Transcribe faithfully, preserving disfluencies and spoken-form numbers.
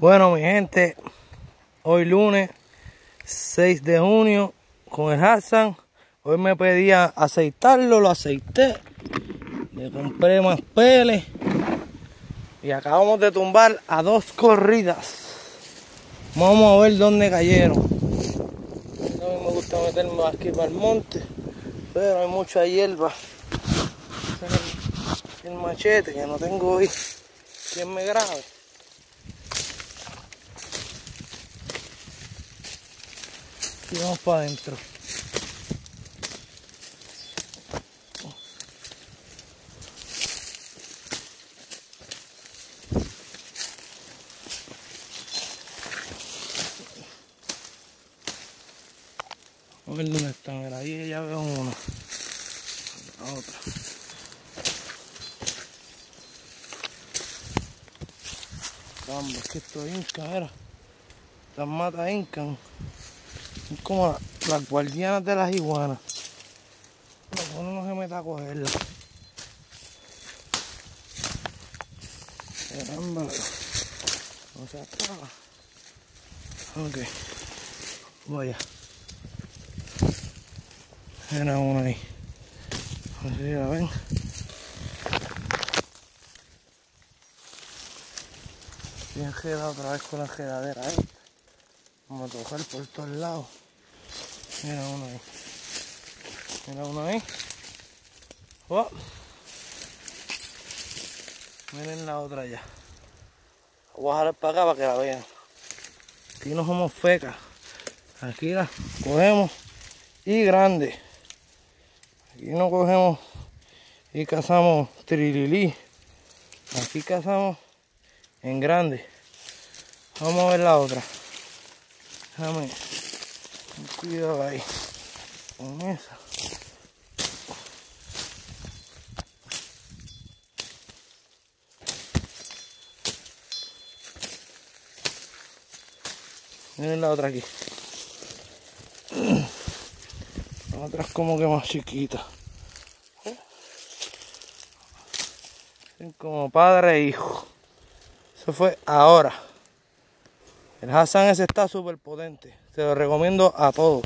Bueno, mi gente, hoy lunes seis de junio con el Hassan. Hoy me pedía aceitarlo, lo aceité. Le compré más peles. Y acabamos de tumbar a dos corridas. Vamos a ver dónde cayeron. A mí me gusta meterme aquí para el monte, pero hay mucha hierba. El machete que no tengo hoy quien me grabe. Y vamos para adentro. A ver dónde están. Mira, ahí ya veo uno. La otra. Caramba, es que esto es inca, mira. Las matas incan. Son como las guardianas de las iguanas. No, uno no se meta a cogerla. Caramba. No se acaba. Ok. Vaya. Era uno ahí. A ver si la ven. Bien queda otra vez con la quedadera ahí. Vamos a tocar por todos lados. Mira uno ahí. Mira uno ahí. Oh. Miren la otra allá. Voy a jalar para acá para que la vean. Aquí no somos fecas. Aquí la cogemos y grande. Aquí no cogemos y cazamos trililí. Aquí cazamos en grande. Vamos a ver la otra. Déjame. Cuidado ahí. Con esa. Miren la otra aquí. La otra es como que más chiquita. Son como padre e hijo. Eso fue ahora. El Hassan ese está súper potente. Se lo recomiendo a todos.